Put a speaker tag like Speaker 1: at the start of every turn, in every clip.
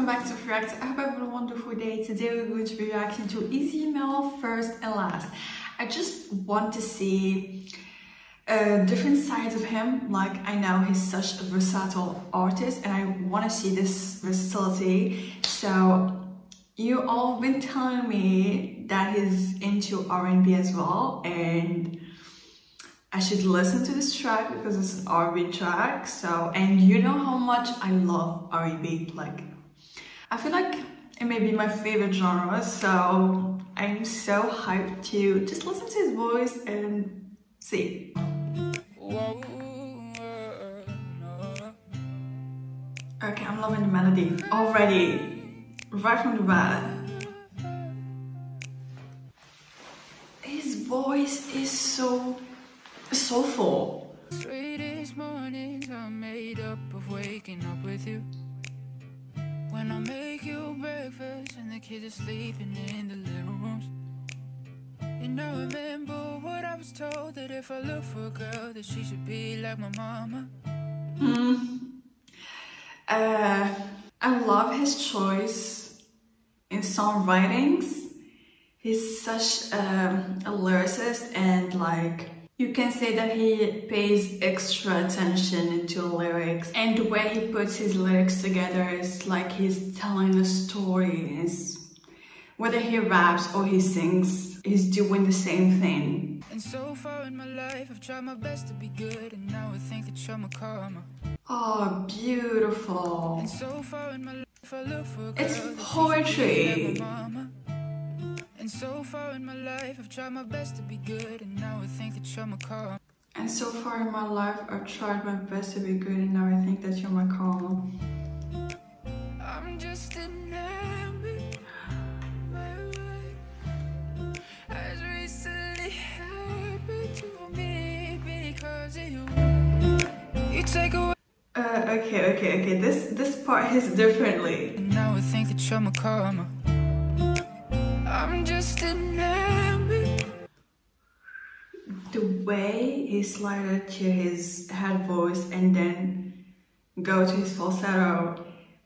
Speaker 1: welcome back to React. I hope you have a wonderful day. Today we're going to be reacting to Easy Mel first and last. I just want to see different sides of him. Like, I know he's such a versatile artist and I want to see this versatility. So you all been telling me that he's into R&B as well, and I should listen to this track because it's an R&B track. So, and you know how much I love R&B. Like, I feel like it may be my favorite genre. So I'm so hyped to just listen to his voice and see. Okay, I'm loving the melody already, right from the bat. His voice is so soulful.
Speaker 2: Sweetest mornings are made up of waking up with you. When I make you breakfast and the kids are sleeping in the living rooms. And I remember what I was told, that if I look for a girl that she should be like my mama.
Speaker 1: I love his choice in songwritings. He's such a lyricist, and like, you can say that he pays extra attention into lyrics, and the way he puts his lyrics together is like he's telling a story. Whether he raps or he sings, he's doing the same thing.
Speaker 2: And so far in my life I've tried my best to be good, and now I think that you're my karma.
Speaker 1: Oh, beautiful.
Speaker 2: And so far in my life I look for a girl
Speaker 1: It's
Speaker 2: that
Speaker 1: poetry.
Speaker 2: she should be like my mama. And so far in my life I've tried my best to be good, and now I think that you're my karma.
Speaker 1: And so far in my life I've tried my best to be good, and now I think that you're my karma.
Speaker 2: I'm just enamored. As recently happened to me because of you. You take away.
Speaker 1: Okay. This part hits differently.
Speaker 2: And now I think that you're my karma. I'm just enamored.
Speaker 1: The way he slided to his head voice and then go to his falsetto.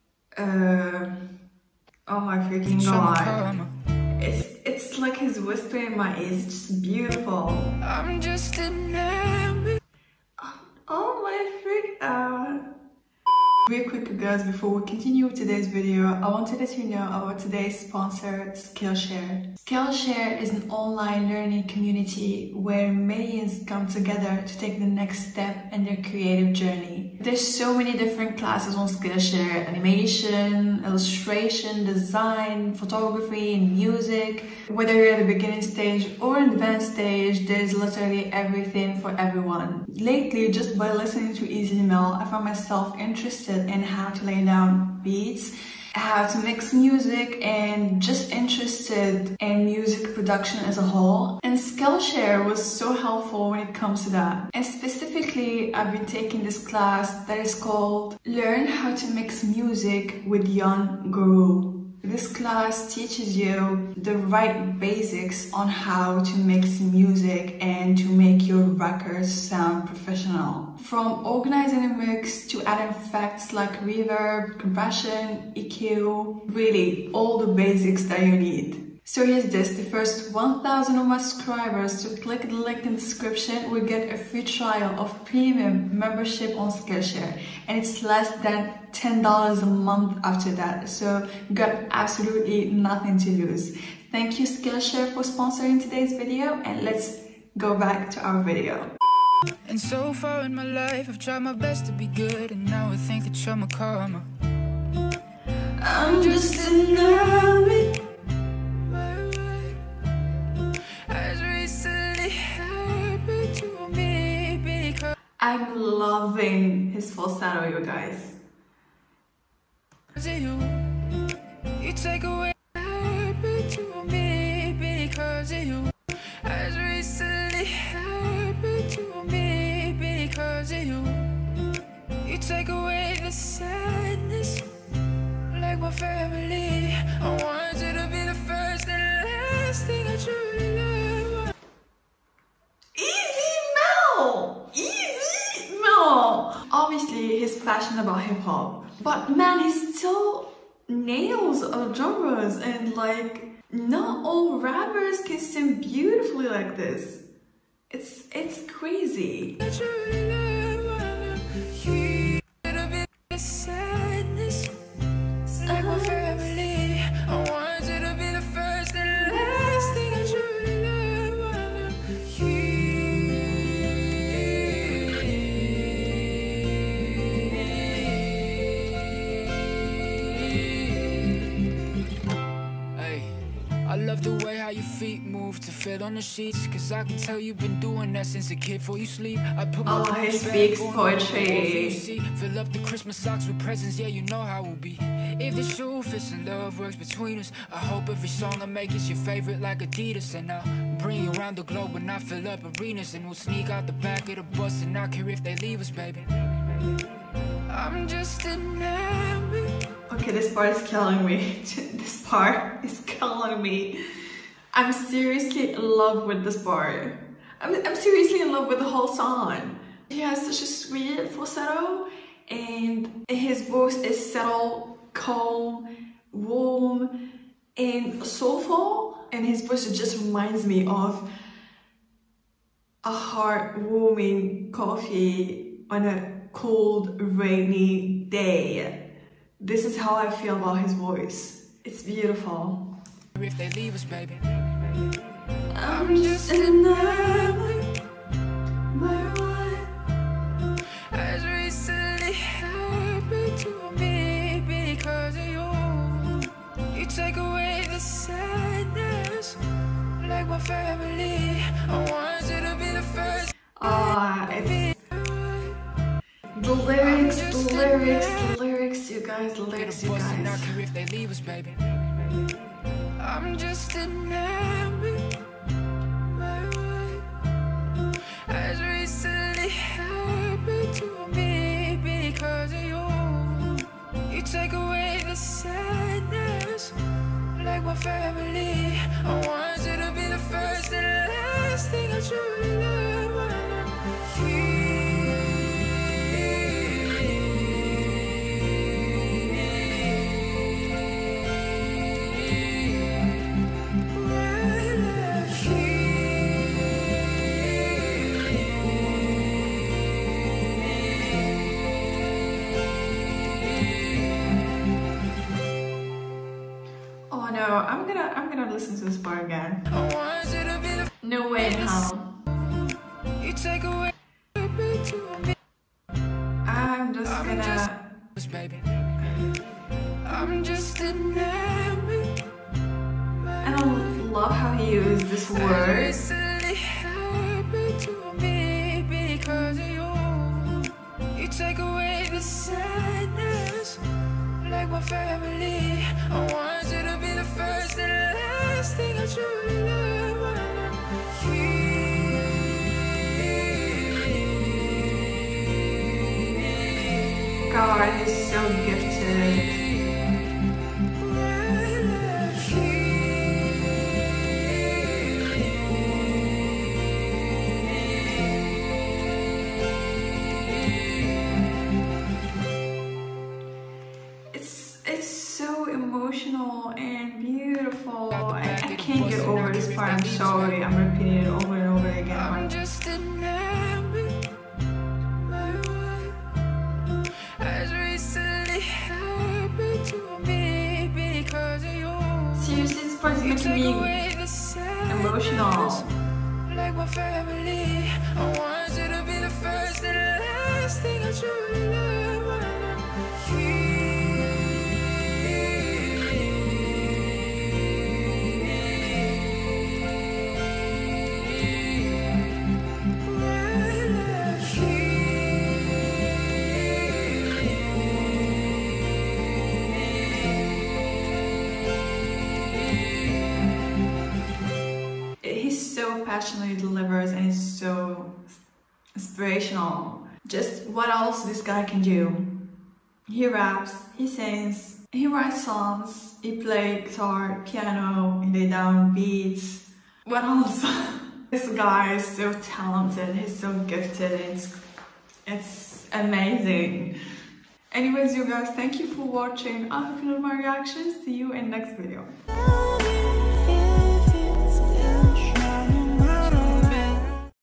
Speaker 1: Oh my freaking god. It's like he's whispering in my ears. It's just beautiful.
Speaker 2: I'm just enamored.
Speaker 1: Oh my freak out. Real quick guys, before we continue with today's video, I want to let you know about today's sponsor, Skillshare. Skillshare is an online learning community where millions come together to take the next step in their creative journey. There's so many different classes on Skillshare: animation, illustration, design, photography, and music. Whether you're at the beginning stage or an advanced stage, there's literally everything for everyone. Lately, just by listening to Easy Mel, I found myself interested in how to lay down beats, how to mix music, and just interested in music production as a whole. And Skillshare was so helpful when it comes to that. And specifically, I've been taking this class that is called Learn How to Mix Music with Young Guru. This class teaches you the right basics on how to mix music and to make your records sound professional. From organizing a mix to adding effects like reverb, compression, EQ, really all the basics that you need. So here's this: the first 1,000 of my subscribers to click the link in the description will get a free trial of premium membership on Skillshare, and it's less than $10 a month after that, so you got absolutely nothing to lose. Thank you Skillshare for sponsoring today's video, and let's go back to our video.
Speaker 2: And so far in my life I've tried my best to be good, and now I think that you're my karma.
Speaker 1: I'm just enamored. I'm loving his falsetto, you guys.
Speaker 2: You take away happened to me because of you. As recently happened to me because of you. You take away the sadness like my family. I want you to be the first and last thing I truly love.
Speaker 1: Easy Mel! Obviously, he's passionate about hip-hop, but man, he's still nails of genres, and like not all rappers can sing beautifully like this. It's crazy.
Speaker 2: I love the way how your feet move to fit on the sheets, cause I can tell you've been doing that since a kid before you sleep. I put my
Speaker 1: he speaks poetry.
Speaker 2: Fill up the Christmas socks with presents, yeah, you know how we'll be. If the shoe fits and love works between us, I hope every song I make is your favorite like Adidas. And I'll bring you around the globe when I fill up arenas, and we'll sneak out the back of the bus and not care if they leave us, baby. I'm just enamored.
Speaker 1: Okay, this part is killing me. This part is killing me. I'm seriously in love with this part. I'm seriously in love with the whole song. He has such a sweet falsetto, and his voice is subtle, calm, warm, and soulful. And his voice just reminds me of a heartwarming coffee on a cold, rainy day. This is how I feel about his voice. It's beautiful.
Speaker 2: If they leave us, baby.
Speaker 1: I'm just enamored by what
Speaker 2: has recently happened to me because of you. You take away the sadness, like my family. I want you to be the first.
Speaker 1: It's the lyrics, you guys, the lyrics, you guys.
Speaker 2: If they leave us, baby. I'm just enamored by what has recently happened to me because of you. You take away the sadness, like my family. I want you to be the first and last thing I truly love when I'm here.
Speaker 1: I'm gonna listen to this part again. No way in hell. I'm just gonna. I don't love how he used this word. You take away the sadness, like my family. I want you to be the first and last thing I truly love when I'm here. God, he's so gifted. Emotional and beautiful. I can't get over this part. I'm sorry, I'm repeating it over and over again. I'm just enamored by what has recently happened to me because of you. Seriously, this part is making me emotional. Like my family, I want you to be the first and last thing I truly love when I'm here. Passionately delivers, and it's so inspirational. Just what else this guy can do. He raps, he sings, he writes songs, he plays guitar, piano, he lay down beats. What else? This guy is so talented, he's so gifted, it's amazing. Anyways, you guys, thank you for watching. I hope you loved my reaction. See you in next video.